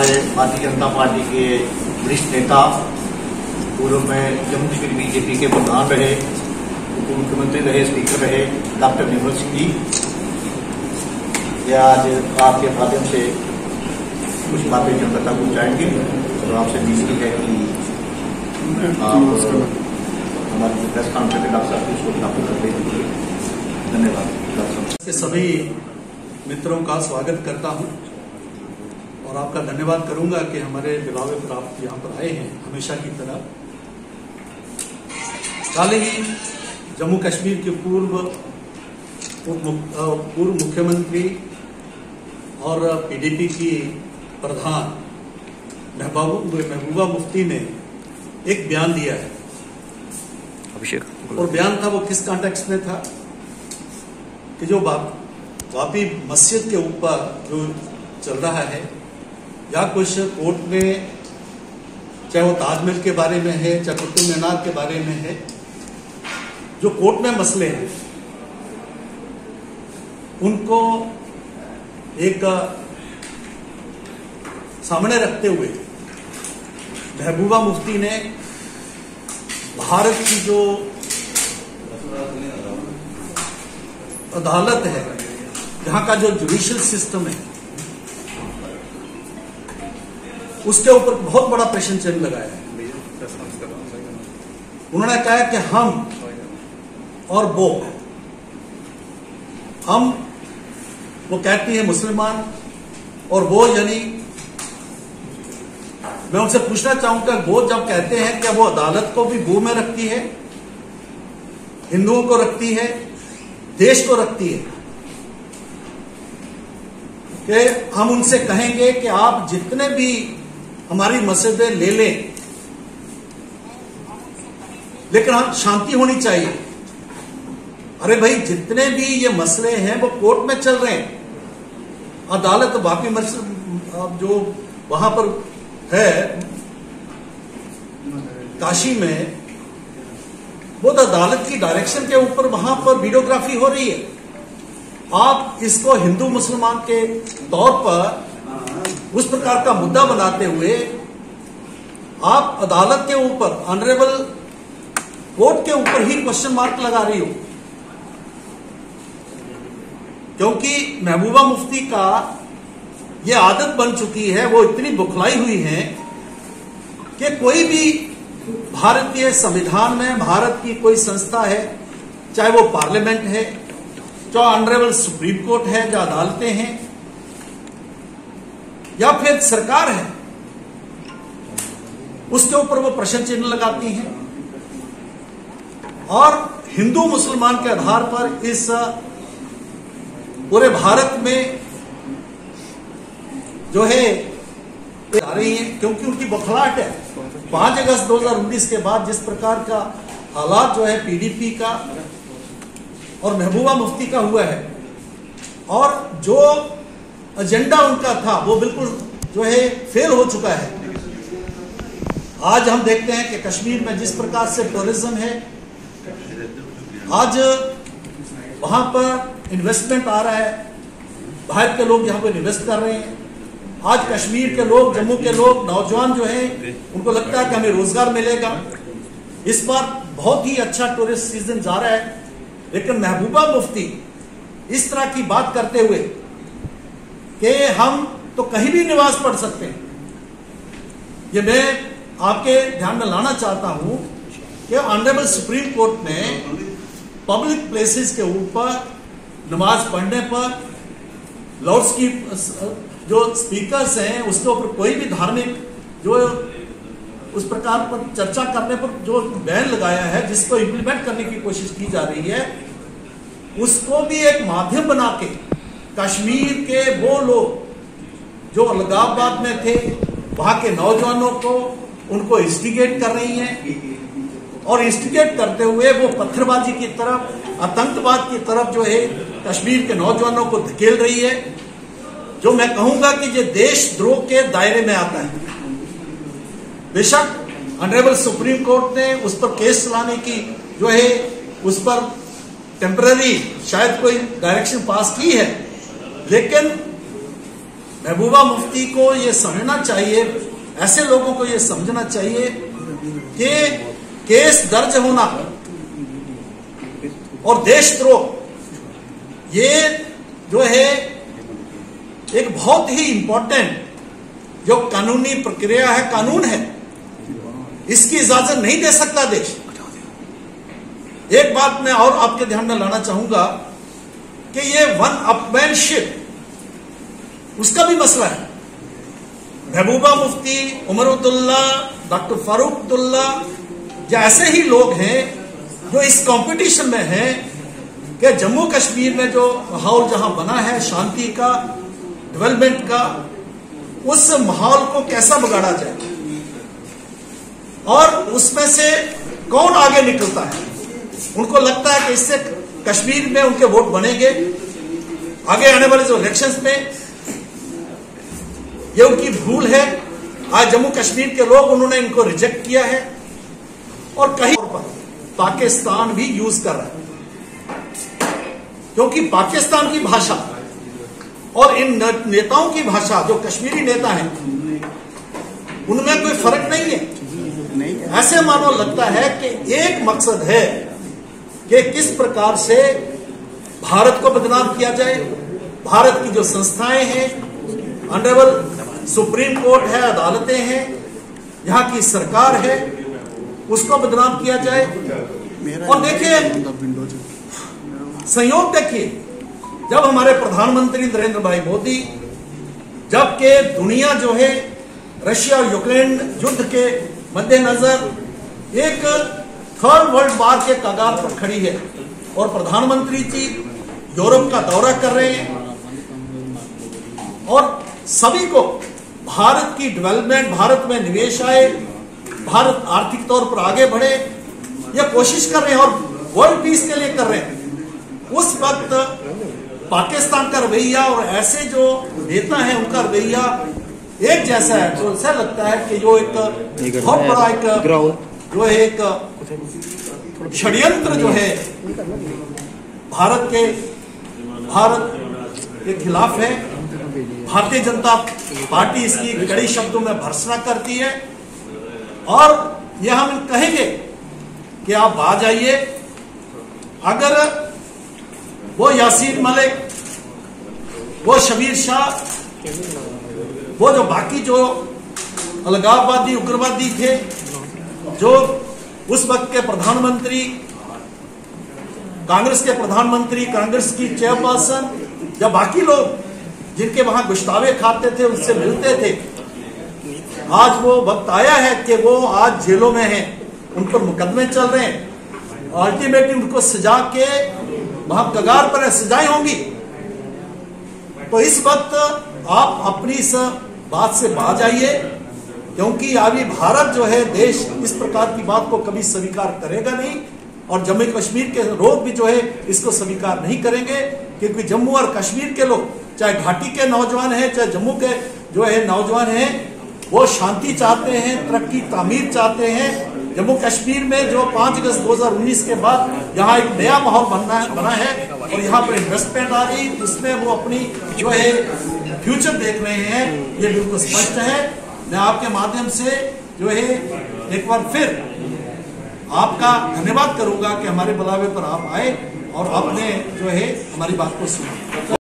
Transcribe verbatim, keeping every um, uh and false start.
हमारे भारतीय जनता पार्टी के वरिष्ठ नेता, पूर्व में जम्मू कश्मीर बीजेपी के प्रधान रहे, उप मुख्यमंत्री रहे, स्पीकर रहे, डॉक्टर निर्मल सिंह जी, ये आज आपके माध्यम से कुछ बातें जनता को पहुंचाएंगे। तो आपसे विनती है कि आप हमारी प्रेस कॉन्फ्रेंस में डॉक्टर साहब को स्थापित कर दीजिए। धन्यवाद। डॉक्टर साहब सभी मित्रों का स्वागत करता हूं और आपका धन्यवाद करूंगा कि हमारे बुलावे पर आप यहाँ पर आए हैं हमेशा की तरह। हाल ही जम्मू कश्मीर के पूर्व पूर्व मुख्यमंत्री और पीडीपी की प्रधान महबूबा मुफ्ती ने एक बयान दिया है। अभिषेक और बयान था वो किस कॉन्टेक्स्ट में था कि जो वापी मस्जिद के ऊपर जो चल रहा है या कुछ कोर्ट में, चाहे वो ताजमहल के बारे में है, चाहे कुतुब मीनार के बारे में है, जो कोर्ट में मसले हैं उनको एक सामने रखते हुए महबूबा मुफ्ती ने भारत की जो अदालत है, जहां का जो जुडिशियल सिस्टम है, उसके ऊपर बहुत बड़ा प्रश्न चिन्ह लगाया है। उन्होंने कहा कि हम और वो हम वो कहती है मुसलमान और वो यानी मैं उनसे पूछना चाहूंगा, वो जब कहते हैं कि वो अदालत को भी गो में रखती है, हिंदुओं को रखती है, देश को रखती है, कि हम उनसे कहेंगे कि आप जितने भी हमारी मस्जिदें ले लें, लेकिन हम शांति होनी चाहिए। अरे भाई, जितने भी ये मसले हैं वो कोर्ट में चल रहे हैं। अदालत वापी मस्जिद जो वहां पर है काशी में, वो तो अदालत की डायरेक्शन के ऊपर वहां पर वीडियोग्राफी हो रही है। आप इसको हिंदू मुसलमान के तौर पर उस प्रकार का मुद्दा बनाते हुए आप अदालत के ऊपर, ऑनरेबल कोर्ट के ऊपर ही क्वेश्चन मार्क लगा रही हो, क्योंकि महबूबा मुफ्ती का ये आदत बन चुकी है, वो इतनी बुखलाई हुई है कि कोई भी भारतीय संविधान में, भारत की कोई संस्था है, चाहे वो पार्लियामेंट है, चाहे ऑनरेबल सुप्रीम कोर्ट है, जो अदालतें हैं, या फिर सरकार है, उसके ऊपर वो प्रश्न चिन्ह लगाती हैं और हिंदू मुसलमान के आधार पर इस पूरे भारत में जो है आ रही है, क्योंकि उनकी बौखलाहट है। पांच अगस्त दो हजार उन्नीस के बाद जिस प्रकार का हालात जो है पीडीपी का और महबूबा मुफ्ती का हुआ है, और जो एजेंडा उनका था वो बिल्कुल जो है फेल हो चुका है। आज हम देखते हैं कि कश्मीर में जिस प्रकार से टूरिज्म है, आज वहां पर इन्वेस्टमेंट आ रहा है, बाहर के लोग यहां पर इन्वेस्ट कर रहे हैं। आज कश्मीर के लोग, जम्मू के लोग, नौजवान जो हैं, उनको लगता है कि हमें रोजगार मिलेगा। इस बार बहुत ही अच्छा टूरिस्ट सीजन जा रहा है, लेकिन महबूबा मुफ्ती इस तरह की बात करते हुए कि हम तो कहीं भी निवास पढ़ सकते हैं, ये मैं आपके ध्यान में लाना चाहता हूं कि ऑनरेबल सुप्रीम कोर्ट ने पब्लिक प्लेसेस के ऊपर नमाज पढ़ने पर लाउड जो स्पीकर्स हैं उसके ऊपर कोई भी धार्मिक जो उस प्रकार पर चर्चा करने पर जो बैन लगाया है, जिसको इंप्लीमेंट करने की कोशिश की जा रही है, उसको भी एक माध्यम बना के कश्मीर के वो लोग जो अलगाववाद में थे, वहां के नौजवानों को उनको इंस्टिगेट कर रही हैं और इंस्टिगेट करते हुए वो पत्थरबाजी की तरफ, आतंकवाद की तरफ जो है कश्मीर के नौजवानों को धकेल रही है, जो मैं कहूंगा कि ये देशद्रोह के दायरे में आता है। बेशक ऑनरेबल सुप्रीम कोर्ट ने उस पर केस चलाने की जो है उस पर टेम्पररी शायद कोई डायरेक्शन पास की है, लेकिन महबूबा मुफ्ती को ये समझना चाहिए, ऐसे लोगों को ये समझना चाहिए कि केस दर्ज होना और देशद्रोह ये जो है एक बहुत ही इंपॉर्टेंट जो कानूनी प्रक्रिया है, कानून है, इसकी इजाजत नहीं दे सकता देश। एक बात मैं और आपके ध्यान में लाना चाहूंगा कि ये वन अपमैनशिप उसका भी मसला है। महबूबा मुफ्ती, उमर अब्दुल्ला, डॉक्टर फारूक अब्दुल्ला या ऐसे ही लोग हैं जो इस कंपटीशन में हैं कि जम्मू कश्मीर में जो माहौल जहां बना है शांति का, डेवलपमेंट का, उस माहौल को कैसा बिगाड़ा जाए और उसमें से कौन आगे निकलता है। उनको लगता है कि इससे कश्मीर में उनके वोट बनेंगे, आगे आने वाले जो इलेक्शंस में, ये उनकी भूल है। आज जम्मू कश्मीर के लोग उन्होंने इनको रिजेक्ट किया है और कहीं पर पाकिस्तान भी यूज कर रहा है, क्योंकि पाकिस्तान की भाषा और इन नेताओं की भाषा जो कश्मीरी नेता हैं उनमें कोई फर्क नहीं है। ऐसे मानो लगता है कि एक मकसद है कि किस प्रकार से भारत को बदनाम किया जाए, भारत की जो संस्थाएं हैं, ऑनरेबल सुप्रीम कोर्ट है, अदालतें हैं, यहाँ की सरकार है, उसको बदनाम किया जाए। और देखिए संयोग देखिए, जब हमारे प्रधानमंत्री नरेंद्र भाई मोदी, जबकि दुनिया जो है रशिया और यूक्रेन युद्ध के मद्देनजर एक थर्ड वर्ल्ड वार के कगार पर खड़ी है और प्रधानमंत्री जी यूरोप का दौरा कर रहे हैं और सभी को भारत की डेवलपमेंट, भारत में निवेश आए, भारत आर्थिक तौर पर आगे बढ़े, ये कोशिश कर रहे हैं और वर्ल्ड पीस के लिए कर रहे हैं। उस वक्त पाकिस्तान का रवैया और ऐसे जो नेता हैं उनका रवैया एक जैसा है, तो ऐसा लगता है कि जो एक बहुत बड़ा एक जो है एक षड्यंत्र जो है भारत के भारत के खिलाफ है। भारतीय जनता पार्टी इसकी कड़ी शब्दों में भर्त्सना करती है और यह हम कहेंगे कि आप आ जाइए। अगर वो यासीन मलिक, वो शबीर शाह, वो जो बाकी जो अलगाववादी उग्रवादी थे, जो उस वक्त के प्रधानमंत्री, कांग्रेस के प्रधानमंत्री, कांग्रेस की चेयरपर्सन, या बाकी लोग जिनके वहां गुश्तावे खाते थे, उनसे मिलते थे, आज वो वक्त आया है कि वो आज जेलों में हैं, उन पर मुकदमे चल रहे हैं, अल्टीमेटली उनको सजा के वहां कगार पर सजाएं होंगी। तो इस वक्त आप अपनी इस बात से बाज आइए, क्योंकि अभी भारत जो है देश इस प्रकार की बात को कभी स्वीकार करेगा नहीं और जम्मू कश्मीर के लोग भी जो है इसको स्वीकार नहीं करेंगे, क्योंकि जम्मू और कश्मीर के लोग, चाहे घाटी के नौजवान हैं, चाहे जम्मू के जो है नौजवान हैं, वो शांति चाहते हैं, तरक्की तामीर चाहते हैं। जम्मू कश्मीर में जो पांच अगस्त दो हजार उन्नीस के बाद यहाँ एक नया माहौल बनना बना है और यहाँ पर इन्वेस्टमेंट आ रही, उसमें वो अपनी जो है फ्यूचर देख रहे हैं, ये बिल्कुल स्पष्ट है। मैं आपके माध्यम से जो है एक बार फिर आपका धन्यवाद करूंगा कि हमारे बुलावे पर आप आए और आपने जो है हमारी बात को सुना।